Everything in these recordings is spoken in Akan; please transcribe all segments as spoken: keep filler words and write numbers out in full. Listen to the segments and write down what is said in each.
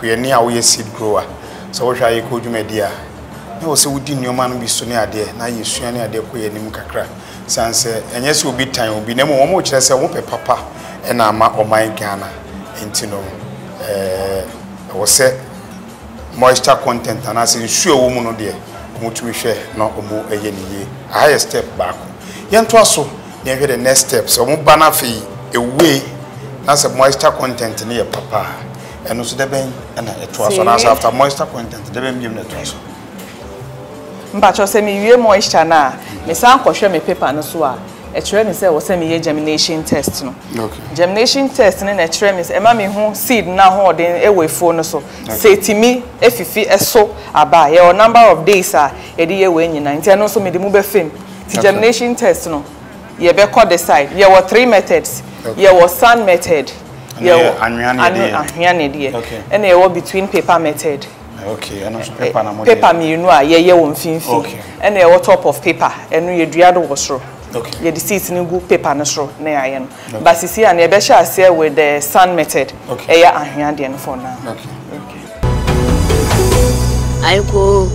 ye ni a wo ye seed grower so wo hwa ye ko dwumadia na wo se wodi nneoma no bi so ne ade na ye sua ne ade ko ye nim kakra sanse enye se obi tan obi na mo mo kire se wo pe papa e na ama oman Ghana enti no eh wo se moisture content and as nsuo wo mu no de mo tumi hwe na omo eye ne ye higher step back yento aso na hwe the next step so mo ba na fe away na se moisture content ne ye papa eno so de ben na eto aso na after moisture content de ben biem na eto aso mba cho se mi wie moisture na me san kohwe me paper no so a e kire me se wo se me ye germination test no okay germination test ne na kire me se e ma me hu seed na ho den e we fo no so se timi efifi eso aba ye o number of days a e de ye we nyina nti no so me de mu be fem ti germination test no ye be call the side ye were three methods ye was sun method ye anwane de and ye were between paper method. Okay, and also paper na model. Paper me you know ye ye won finfi. And ye were top of paper and ye duado was ro. Okay. Ye the seats ni go paper na so na ye no. But sisi an ye be sha ase with the sun method. Okay. E ya anwane de no for now. Okay. Okay. Aiko.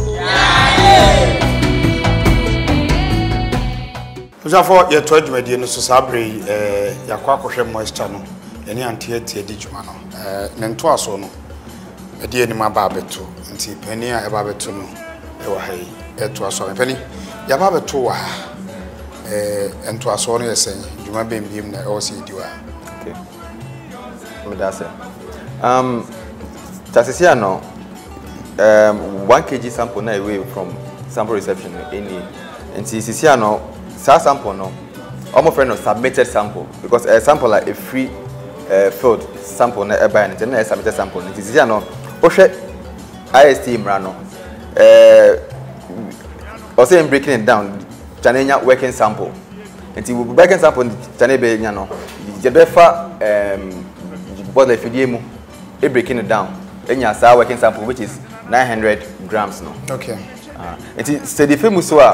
Uja for ye to adwumadi no so sabre eh yakwa kohwe moisture no. Ye ni ante ate di dwuma no. Eh ne nto aso no. Edi eni ma ba beto nti pani a e ba beto no e wa hai eto aso pani ya ba beto wa eh ento aso no yesen dwuma bembiem na e o se di wa okay me da se um tasisia no um one kilogram sample na away from sample reception any nti sisia no sa sample no almost friend no submitted sample because a sample like a free uh, filled sample na e ba nti na submitted sample nti sisia no Oshe I S T Mrano. Uh, also in breaking it down, Chanenya working sample. And the working sample Chanebe Yano. Jebefa um what the Fidiemu, a breaking it down. Then you saw working sample which is nine hundred grams no. Okay. Uh and it's the famous uh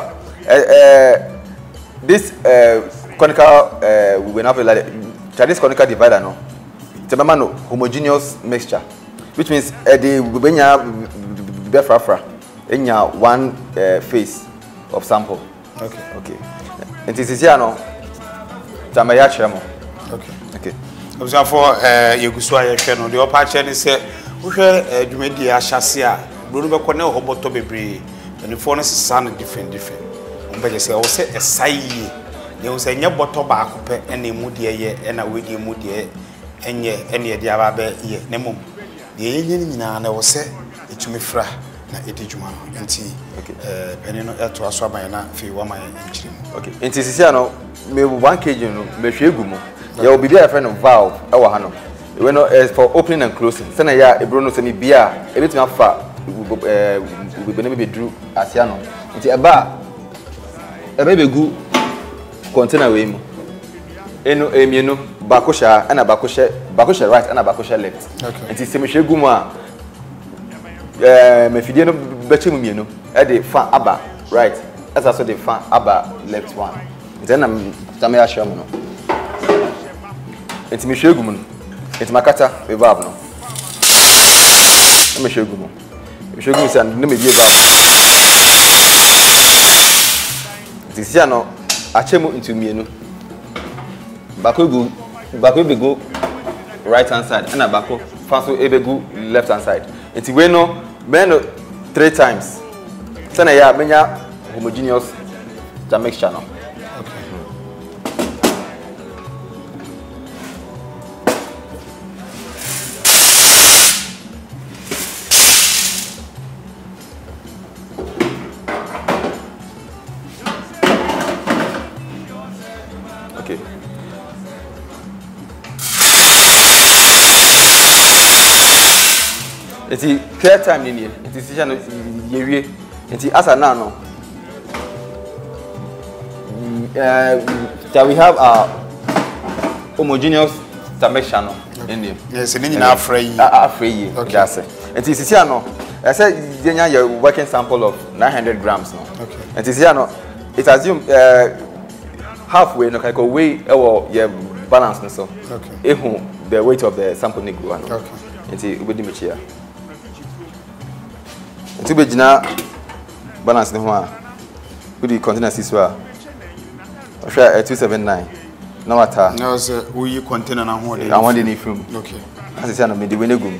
this uh conical uh we have like Chinese conical divider no. It's a no homogeneous mixture. Which means uh, the benya befrafra enya one uh, phase of sample. Okay. Okay. And this is here no. Tamaya chemo. Okay. Okay. Observe for eh yegusu aye hwe no de opa che ne se wo hwe adwumadi ahyase a bro no be kone hoboto bebre and for no sisa different different. Umbe je se wo se esai ye wo se nya boto ba akopɛ ene mu de ye ena we de mu de enye ene de aba be ye ne mum ye yenye nyina na wo se etumi fra na edijuma no enti eh pene no eto aso aban na fi wa man enchiri mu okay enti sisi no me one kilogram no me hwe gu mu ya obi bia friend valve e wa ha no we no is for opening and closing say na ya ebro no say me bia e betumi afa eh we be na be dru asia no enti eba e be be gu container we mu eno emienu bakosha ana bakosha bakosha right ana bakosha left enti se me hwe gu mu a eh me fidie no beche mu mienu e de fa aba right as also the fa aba left one then am tamaya hwe mu no enti me hwe gu mu no enti makata we valve no me hwe gu mu me hwe gu mu san no me die valve enti sia no achemu into mienu bako gu bako be go right hand side and bako faso ebe go left hand side enti we no me no three times sana ya menya homogeneous the mixture no okay it's a clear time in here. It's decision yewie. It's as now no. Uh, that we have a homogeneous mixture no in here. Yes, ni nyina afray. Afray. Okay. That's it. It's decision no. I said yenya your working sample of nine hundred grams no. Okay. And decision no. It assume uh, halfway no like way or your balance no so. Okay. Ehu the weight of the sample ni go no. Okay. It's we di me here. to be jina balance no ho a we the container siswa o hwa two seventy-nine na wata na was we container na ho de I want any film okay as say na me the we negum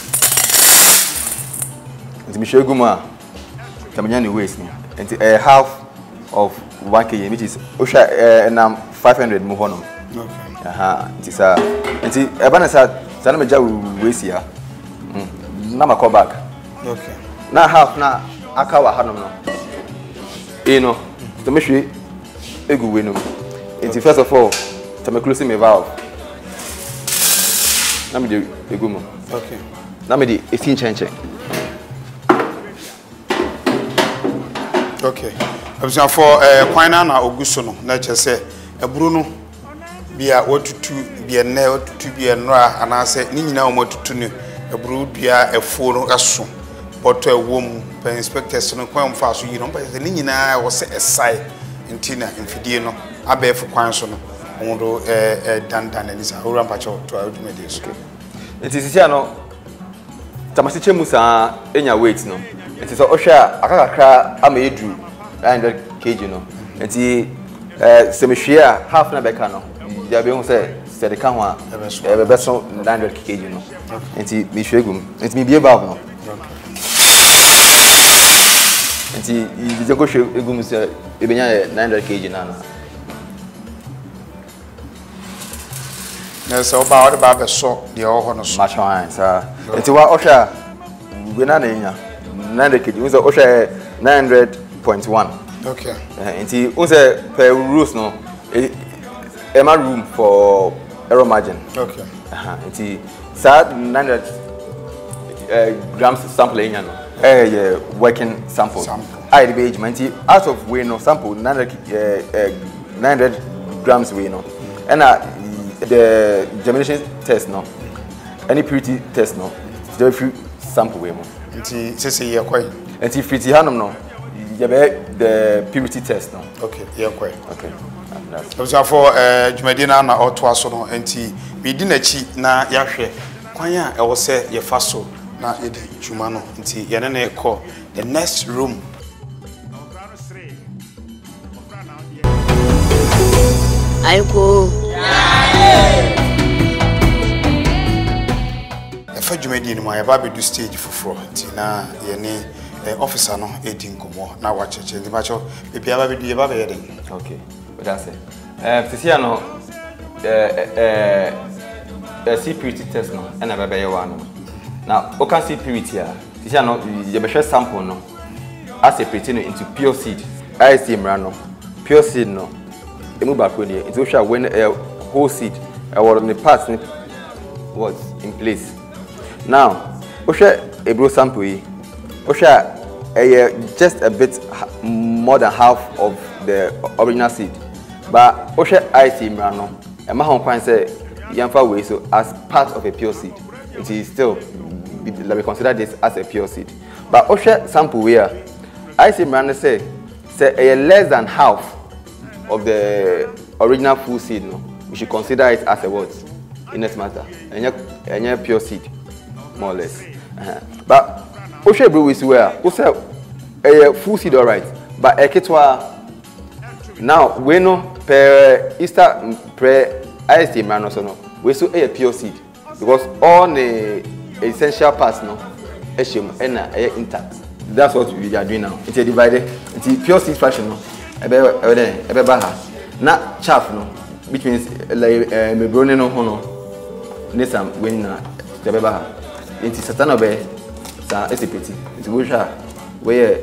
nti me hwe gum a kamanya ni waste no nti a half of one kilogram which is o hwa na five hundred mu ho no okay aha nti sa nti e ba na sa sa na me ja waste ya na ma call back okay na half na aka wa hanom no e no to me hwe egu we no nti first of all to me close my valve na me de egu mo okay na me de esi nchenche okay abisa for eh kwan na na oguso no na che se eburu no bia watutu bia na watutu bia nra anase ni nyina o matutu ne eburu bia efo no aso boto ewom per inspectors no kwan fa so yi no pa ni nyina wo se esai ntina mfidie no abef kwan so no ondo eh eh dandan ni sa ora mpacho to adwumede so nti sisi ano tamasiche musa enya weight no nti so ohwa akakakra ama edu one hundred kilograms no nti eh semehwe half na beka no ya be hu se se de ka ho a e be so one hundred kilograms no nti mi hwegum nti mi bie valve no nti i je ko hwegum se e benya nine hundred kilograms na na na so ba ode ba be so de o ho no so macho an sa nti wa ohwa we na na nya nine hundred kilograms so ohwa nine hundred point one okay uh, nti we say per rules no e ma room for error margin okay aha uh, nti sa nine hundred uh, grams sample nya no eh yeah, working sample I the age nti out of we no sample nine hundred uh, uh, nine hundred grams we no and uh, the germination test no any purity test no the free sample we mo nti sese ye kwai nti free hanom no you be the purity test no okay ye kwai okay so for eh dwumadi na na auto aso no nti bi di na chi na ya hwe kwan a e wo se ye fa so na ye di dwuma no nti ye ne na ekọ the next room aiko efa dwumadi ni ma ya ba be do stage foforo nti na ye ne officer no edi nkomo na wa cheche nti ma cho bibia ba be do ye ba be ye den okay but that's it eh tisia no eh eh eh C purity test no na ba be ye wa no na o can see purity a tisia no ye be hwe sample no as a purity no into pure seed I see mra no pure seed no emu ba ko ni it will show when a whole seed I was in the parts was in place now o share a bro sample yi o share a just a bit more than half of the original seed but o share I see mra no e ma hon kwan say yamfa we so as part of a pure seed it is still let me consider this as a pure seed but o share sample we I see mra no say say a less than half of the original full seed no we should consider it as a what innate matter and and pure seed more or less uh-huh. But o share bro we see where o say a full seed all right but a kitwa now we know per Easter pre I S T man so no we so a pure seed because all the essential parts no eshem na intact that's what we are doing now it's a divided it's pure seed fraction no ebe ebe ebe ba ha na chaff no which means like me brone no ho no nesam when na ebe ba ha enti satana be sa esepeti enti wo hwa we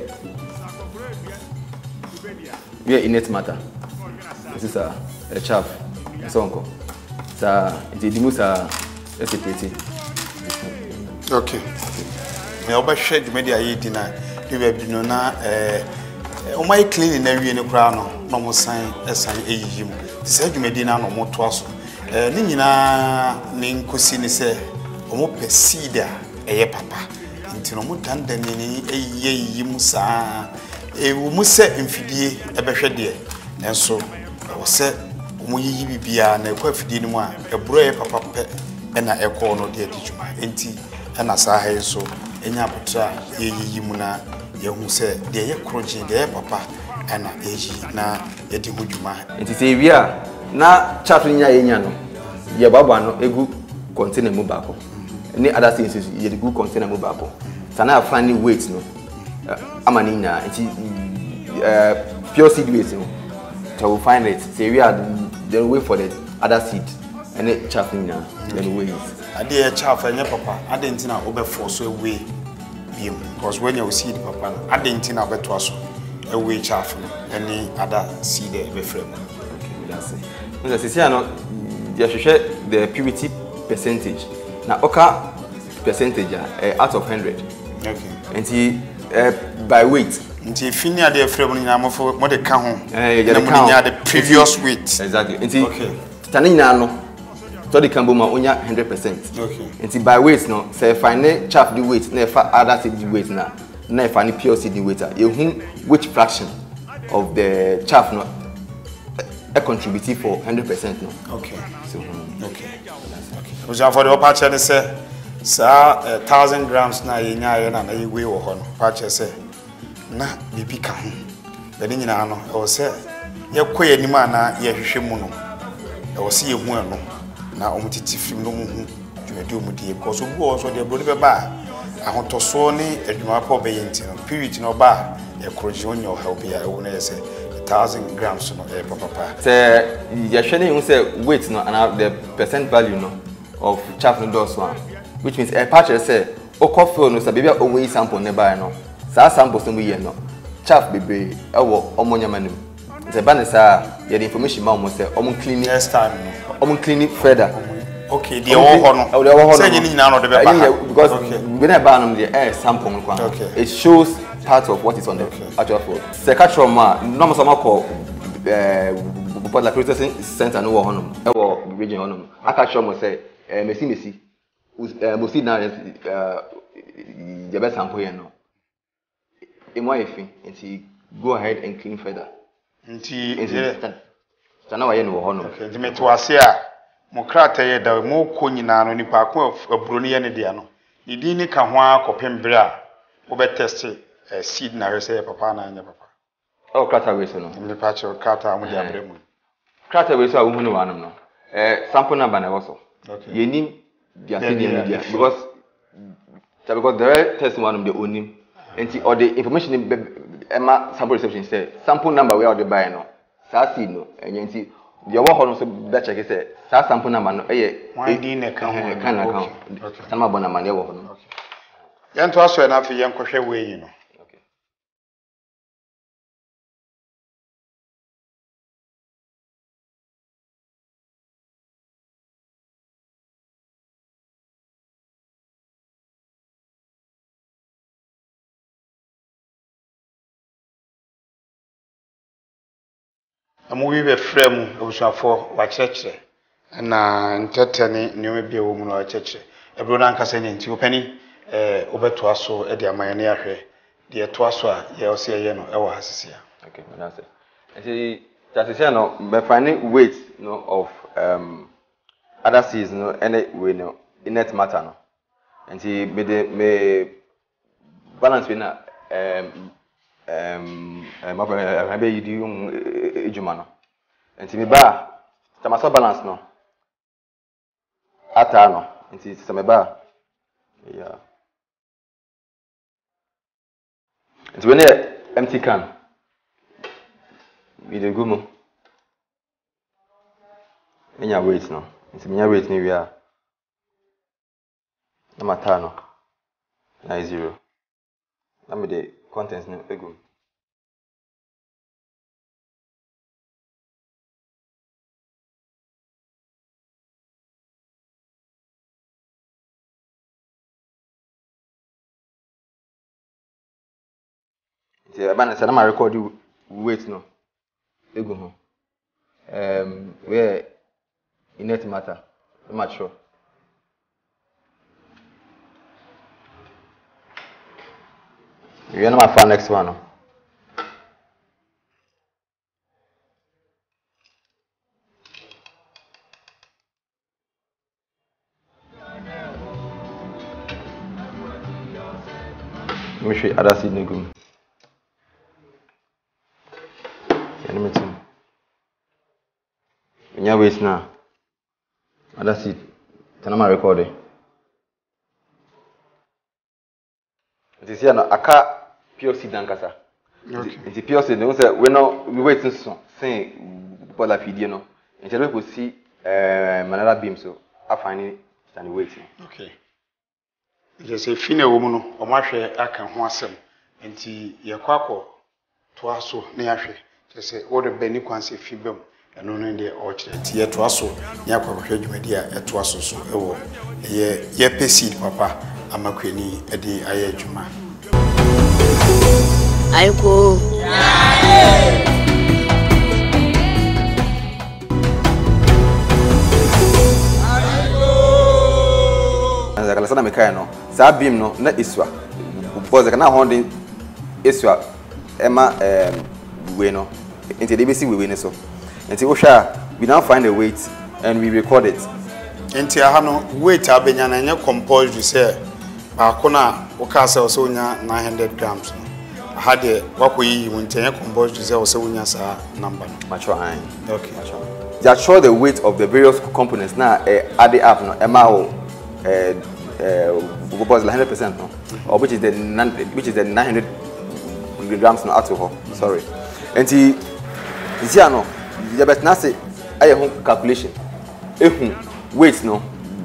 we innate matter this is a, a chaff so onko sa enti dimu sa esepeti okay me oba hwe dwumadi ayi di na de bi no na eh o mai clean na wie ne kra no no mo san esan eyiyi mu se dwumadi na no mo to aso eh ni nyina ne nkosi ni se o mo pesida eye papa nti no mo dandan ni eyiyi mu saa e wo mu se mfidie ebehwe de enso o se o mo yiyi bibia na ekwa fidie ni mu a eburo eye papa pe na ekọ no de adijuma nti na saa ha so enya apotra ye yi mu na ye hu se de ye kroji de ye papa ana eji na ye di huduma nti se wi a na chaff nya ye nya no ye baba no egu container mu baako ni other things ye egu container mu baako sana find weight no amani nya nti uh, pure seed weight no so we find it say we are then wait for the other seed and it chaff nya then we ade ye chaff enya papa ade ntina obefo so ewe biem because when you seed papa no ade ntina obeto aso ewe chaff no any other seed e be frame okay that's it no say say no you should the purity percentage na oka percentage uh, out of one hundred okay and he uh, by weight nti fini ade frame no nyina mo mo de ka ho eh na mo nya the previous weight exactly nti okay tani nyina no so the cambo ma onya one hundred percent okay nti by weight no say find chaff the weight na fa other seed the weight na na fa ni pure seed the weight you hu which fraction of the chaff no a contributing for one hundred percent no okay so um, okay okay so for the patch and say sa one thousand grams na ye nya na na ye we wo ho no patch say na bibi ka ho be ni nyina no e wo say ye koye ni ma na ye hwehwe mu no e wo say ye hu no na omutiti film no mu hu dwumadi omudie because obu wo so de bro be ba ahotoso ni adwuma pa be yenti no period no ba e kroji onyo help ya e wo na ye say one thousand grams no e papa pa say ye hwe ne hu say weight no and the percent value no of chaff no dos one which means a patch say o coffee no say baby o we sample ne ba no sa sample so we ye no chaff bebe e wo omonyama nim say ba ne sa ye the information ma o say o clean next time o clean further okay the wo ho no o the wo ho no say ni nyina no de be ba because when I ban the air sample no kwa it shows part of what is on the okay. actual food say catch from ma no mo so ma call eh but la processing center no wo ho no e wo region ho no aka show mo say eh mesi mesi eh mo see na eh the best sample here no e mo efi nti go ahead and clean further nti tana wa ye no wo ho no okay nti meto ase a mo krata ye da mo ko nyina no nipa ko aburo ne ye ne dia no ni din ni ka ho akopem bre a wo be test eh, seed na re say papa na anya papa oh krata we so no me pa che krata mo dia bre mu krata we so a wo hu no wa no eh sample number na wo so okay ye nim dia say dia dia because because the test one of the onim enti or the information ema sample reception say sample number we are the buy no sa seed no enye enti the wo ho no so be check say sa sample number no eye one din na kan ho kan na kan sama bona man ye wo ho no yan to aso na afi yan kohwe we yi no okay amu wi be frame obusuafo wa chechire na ntetene nneoma bia wo mu no wa chechire ebro na nkasa nye nti opani eh obeto aso e de amanye ne ahwe de eto aso a ye ose ye no e wo hasisia okay that's it enti tasisia no be find weight no of um other seeds no any we no in net matter no enti me de me balance we na um um ma fa be yidi um ejuma no enti me ba tamaso balance no ata no enti se me ba yeah enti when empty can we dey go mo enya weight no enti me weight ni we a na mata no na zero na me dey contents no ego the man said na record weight no ego ho um where in it matter I'm not sure you know my fan next one no me show other seed negum. Let me tell. When you waste now, other seed. Tell me recording. This is an aka pure seed dankasa. Okay. It's pure seed. We say we now we wait to say what la feed you know. Until we could see uh manala beam so I find it stand waiting. Okay. Just a fine woman no o ma hwe aka ho asem. Enti ye kwakọ to aso na ya hwe. Just say all the beni kwanse fibem. Eno no de o kire ti ye to aso ya kwakọ dwumadi a e to aso so e wo ye ye pesid papa amakwani e de aye adwuma. Aiko. Kala sana mekai no sa beam no na iswa because kana holding iswa ema em we no into the basic we ne so until osha we now find a weight and we record it enti aha no weight abenya na nya composed say ba ko na o ka say o so nya nine hundred grams no aha de wakoyi won nya composed say o so nya sa number no macho an okay macho just show the weight of the various components na eh, add it up no ema o eh uh was one hundred percent no or which is the which is the nine hundred grams no alcohol sorry and he is here no you bet na say aye home calculation ehun weight no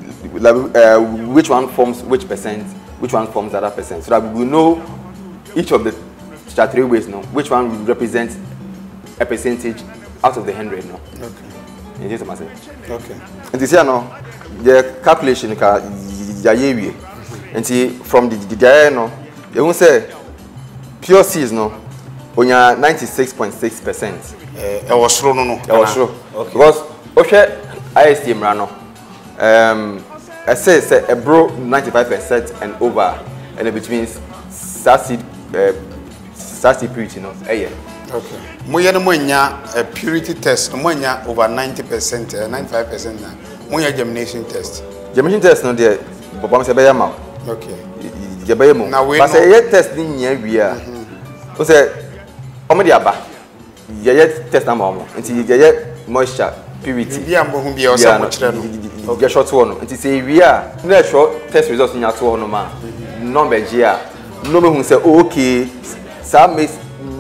uh, which one forms which percent which one forms other percent so that we will know each of the three weights no which one will represent a percentage out of the one hundred no okay in this matter okay and this here no the calculation ka yayewie enti from the the there no you won say pure seeds no onya ninety-six point six percent eh e wo soro no no e wo soro because o hwe I S T mra no um I say say a bro ninety-five percent and over and it means seed uh, seed purity no eh okay mo ye no mo nya a purity test mo nya over ninety percent uh, ninety-five percent na mo nya germination test germination test no there Baba say be yam okay je be yam but say ye test ni nya wi a o say o me di aba ye ye test am am nti ye ye moisture purity bi am bo hu bi o say mo kire no okay short one nti say wi a na show test results nya to no ma number gi a no me hu say okay sa maize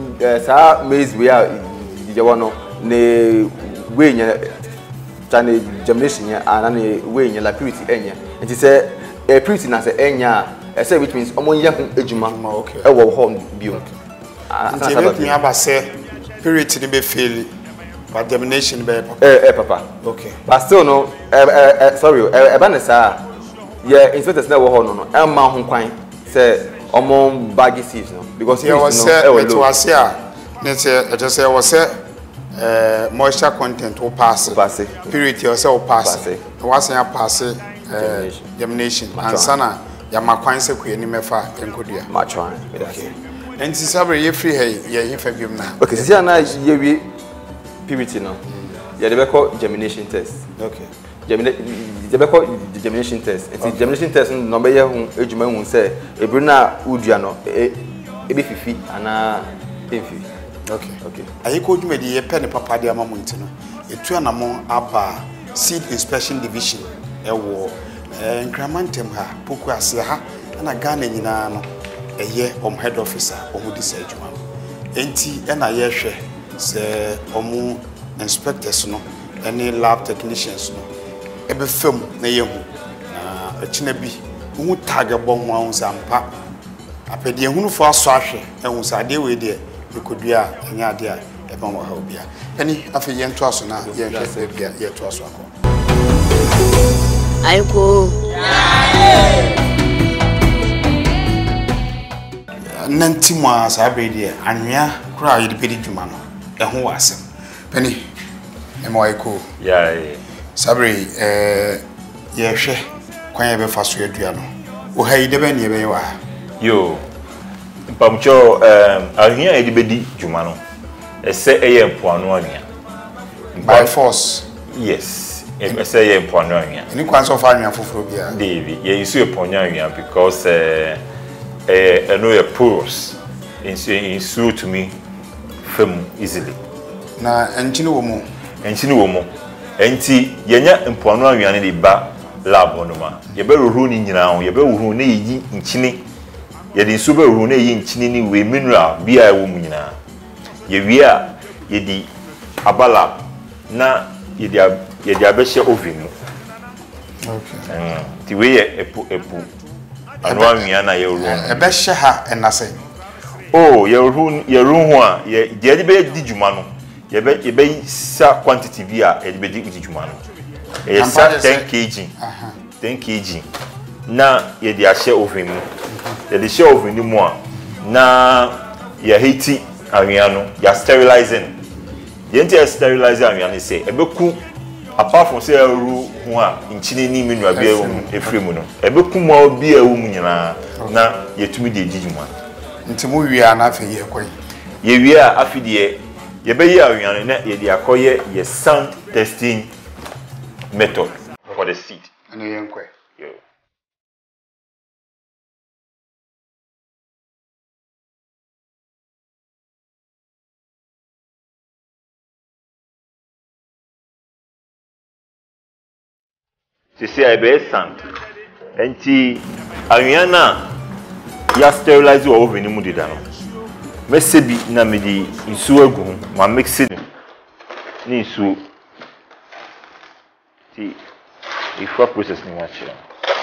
sa maize we a je wono ne we nya tane germination ya anane we nya la purity enya nti say a purity na say enya e say which means omo nya hu ejuma okay e wo ho bio nti be tun aba say purity ni be fail but germination be papa eh eh papa okay but still no eh eh sorry e ba na sa yeah inspectors na wo ho no no e ma ho kwan say omo baggy seeds no because you know e wo to ase a ne say e just say wo say uh, moisture content will pass pass purity also will pass was ya pass uh, germination and sana ya makwan se ku ani mefa enkodua matwan okay and si sabre ye free hey ye yin fa biom na okay si na ye wi purity no ya de be call germination test okay germination de be call germination test and germination test no be ye hu ejuma hu se ebru na udua no e be fifi ana enfi. Okay. Okay. Ayi ko dwuma di ye pen papa de ama mo ntino. Etu anamo aba seed inspection division ewo eh nkramantem ha poku ase ha na Ghana nyina no eye om head officer omu di sa adwuma. Enti e na ye hwe se omu inspectors no any lab technicians no e be fam na ye hu na akina bi hu tag bo ho ahun sampa apede hunu fo aso ahwe ehun sa de we de ekodua enya ade a e ba mo ha obia ani afi ye nto aso na ye hwe bia ye to aso akọ aiko nanti mo asa bredi anwea kura ye de pedi dwuma no e ho wasem pani e mo aiko ya sabre eh ye hwe kwan ye be fa so adua no wo ha yi de be ne be wa yo mpamcho um ahia e de bedi dwuma no ese eye mpoano anwea by force yes ese eye mpoano anwea ni kwan so fa anwea foforo bia David ye isu mpoano anwea because eh eh eno ye porous nsuo tumi fam easily na enchini wo mu enchini wo mu enti yenya mpoano anwiane de ba lab no ma ye be rohuru ni nyina ho ye be rohuru na yi nchini ye de nsuo be rohuru na yi nchini ni we mineral bia wo mu nyina ye wi a ye di abala na ye di ye di abehye oven mu okay mm ti we ye epu epu anu anwiana ye rohuru ebehye ha enase oh ye rohuru ye rohuru a ye de be di djuma no ye be ye be sa quantity bi a ye be di djuma no e sa ten kilograms aha ten kilograms na ye di ahye oven mu ye di share oven mu a na ye heati anwiano ya sterilizing ye nti sterilize anwiano say ebeku apart from say ru ho a nchini ni menu abi ewu efremu no ebeku mo abi ewu mu nyina na ye tumi de djuma nti mu wia na afi ye kwai ye wia afidie ye be ye anwiano na ye di akoye ye sound testing method for the seed. ene ye kwai Yeah. Se se ai be sand. Enti anwiana ya sterilize o oven mu dida no. Mesebi na me di nsuo agu ho, ma mix it ni nsuo. Ti ifo process ni wa chira.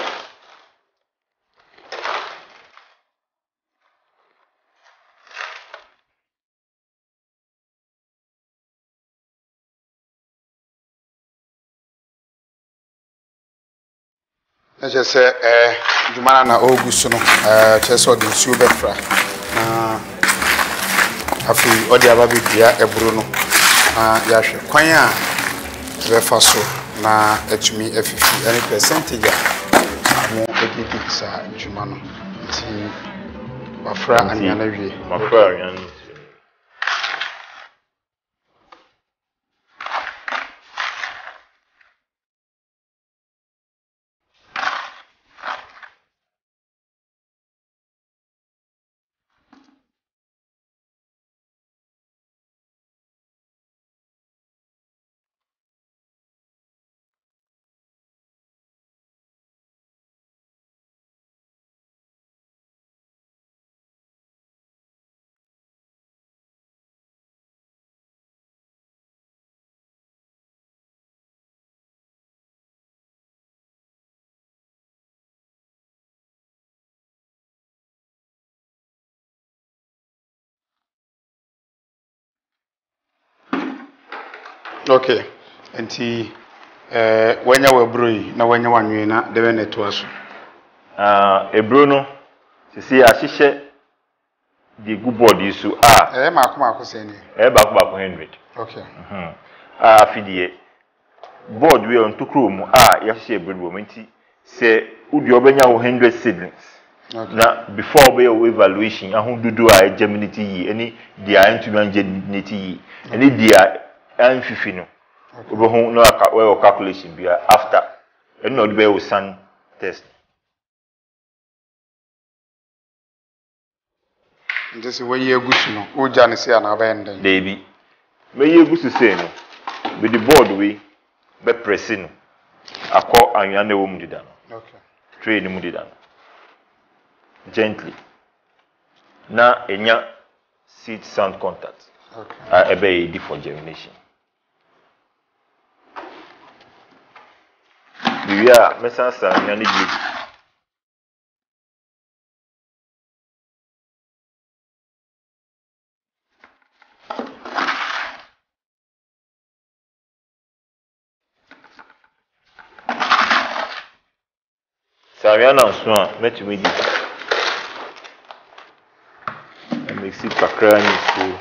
eje se eh djumana na ogusu no eh cheso de nsuo befra na afi odi ababia eburu no na ya hwe kwan a befa so na etumi efifi any percentage a mo edidi sa djumana ti bafra anyana wie Bafra anyana. okay enti eh wanya wabroi na wanya wanwe na debe neto aso Ah ebro no sisi ahihye di good board isu ah eh ma akoma akose ni e ba ko ba one hundred. okay Mhm. Ah fidie board we on tokro mu ah ya hihye ebro wo menti se udi obenya one hundred seedlings. okay Na before we evaluation ahundudu a germinate yi any dia entumi germinate yi any dia anfifi no obo hu no aka we calculation bia after any no be we sun test. ndese wayi egusu no oja ne se ana ba enden Debi me ye gusu se no with the board we be pressing akọ anwa na wo mu dida no okay tray ni mu dida no gently na enya seed sound contact okay a ebe e di for germination. Bia mesa sa anwa ni bi Saria na nso a metumi di. E mix it kakra ni so.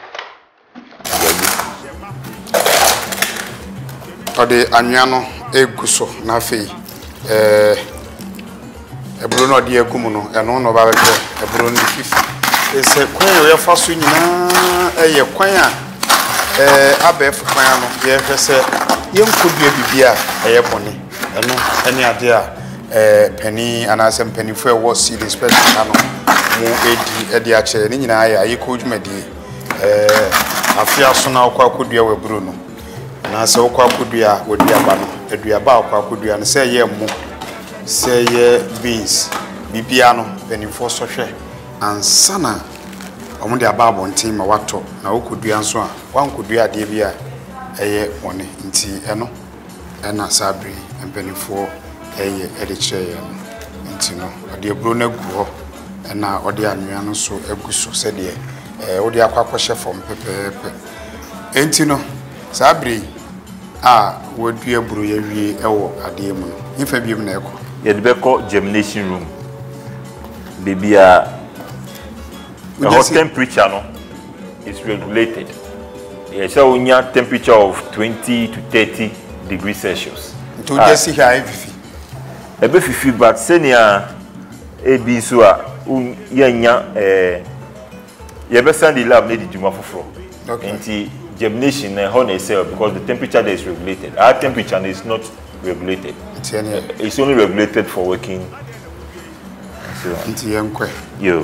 ode anwa no eguso na afei eh eburu no de agum no eno no ba beke eburu no fifi ese kwan yo yafa so nyina eye kwan a eh abef kwan no ye hwese yenkodua bibia eye bone eno ene ade a eh pani anasem pani fo e wo seed special no mu edi edi a che ni nyina ya ayi ko dwumadi eh afia so na okwa kodua we buru no na se okwa kodua wodi aba no aduaba okwa kodua no se ye mu se ye beans bibia no benifo so hwe ansana omo de aba abontin ma wato na okodua nso a wankodua de bia eye woni nti eno ena sabri benifo eye ede cheye nti no ode buru na gu ho ena ode anwea no so agu so se de eh ode akwakɔhye fom pepepe enti no sabri a wodua buru ye wie ewo ade mu no nfa biem na ekɔ ye de beko germination room bibia the temperature no is regulated. Yes, so we have temperature of twenty to thirty degrees Celsius. To just see how fifi. A bit fifi, but senior A B so a yanya eh you better send the lab need to do for okay. Anti germination and honey cell because the temperature there is regulated. Our temperature is not regulated. It's, uh, it's only regulated for working. So, anti yankwe. Yo.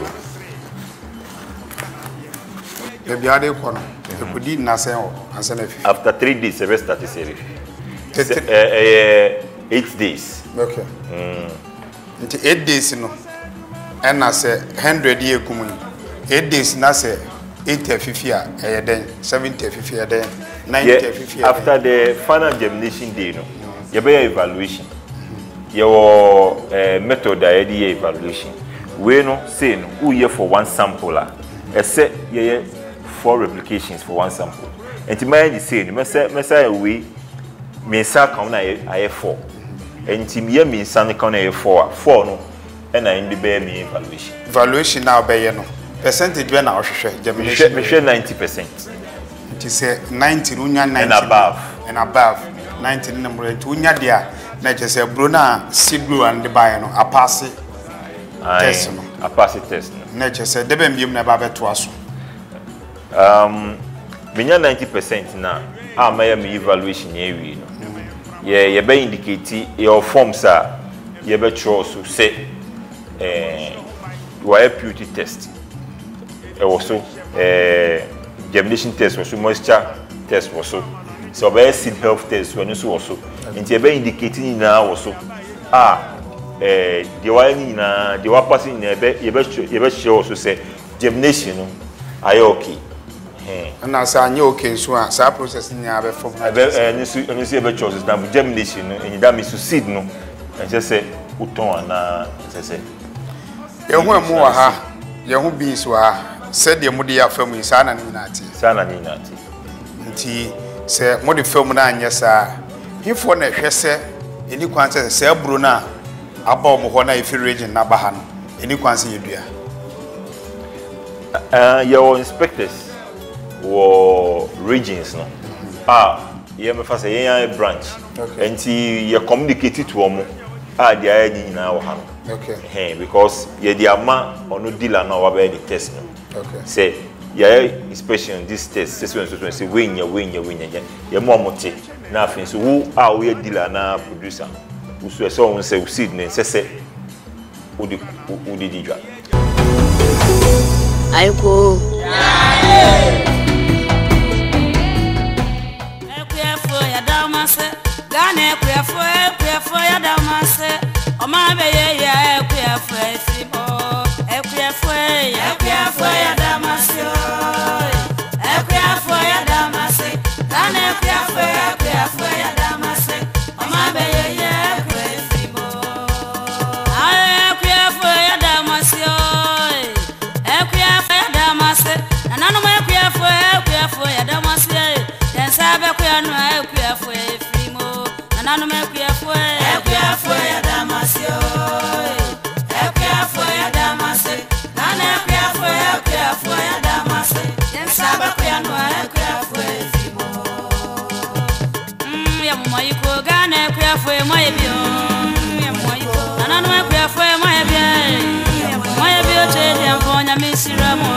After three days, the rest started serving. Eight days. Okay. Mm. Into eight days, you know, and I say hundred year coming. Eight days, na say eighty fifty a day, seventy fifty a day, ninety fifty. After the final germination day, you know, you have evaluation. Your method, I had evaluation. We no say no, who here for one sample, except yeah. Four replications for one sample. And to mind the same, Messiah we may say count I four. And to me, me son count I four, four no, and I in the bear me evaluation. Evaluation now by no percentage when I share germination. We share ninety percent. It is a ninety, ninety and above, and above ninety number two. Unya dia, na just say Bruna seed blue and the buy no a pass it. Test no, a pass it test. Na just say debe mbiem na ba beto aso. Um, menya ninety percent na a my evaluation ye wi no ye ye be indicate your forms are ye be show so say eh wire purity test e also eh germination test also moisture test also so be seed health test when so also nti ye be indicate ni na also ah eh the wire ni na the wire passing ye be ye be ye be show so say germination no are okay. And as I knew, okay, so our process in our form. I see a choice now germination, and that means to seed no, and just say, Uton, and I say, you want more, ha, you won't be so, said the Modia film is Sana Ninati. Sana Ninati. Tea, say, Modi film, and yes, sir. If one a say, any quantity, say Bruna, above Mohona, if you region Nabahan, any quantity you do. Uh, your inspectors. Or regions no ah ye me fa say ye branch enti ye communicate to omo ah dia ni na wo ha no okay eh because ye di ama ono dealer na wa be the test no okay say ye inspection this test say so so say we nya we nya we nya ye mo mote na afin so wo ah we dealer na producer wo so say won say seed ne say say wo di wo di didwa aiko Gane kuyafo kuyafo ya damase oma beye ya kuyafo sibo e kuyafo ya kuyafo ya damase e kuyafo ya damase gane kuyafo ya kuyafo ya damase oma beye ya sibo ai kuyafo ya damase e kuyafo ya damase nanano ma kuyafo kuyafo ya damase den sabe kuyano e kuyafo Nanu me kuyafo e kuyafo ya damasio e kuyafo ya damase nanu e kuyafo ya kuyafo ya damase yensaba kuyano e kuyafo ezimo mm ya mumayiko gane kuyafo e moyebio ya mumayiko nanu e kuyafo e moyebio moyebio chede amponya misira mo